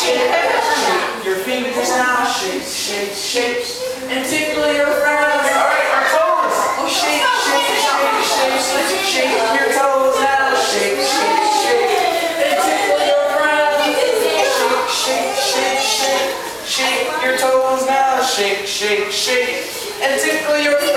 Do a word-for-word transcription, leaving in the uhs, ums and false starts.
shake. Shake your fingers now, shake, shake, shake. And tickle your friends. Alright, our toes. Oh, shake, shake, shake, shake. Shake your toes now, shake, shake, shake. And tickle your friends. Shake, shake, shake, shake. Shake your toes now, shake, shake, shake. And tickle your friends.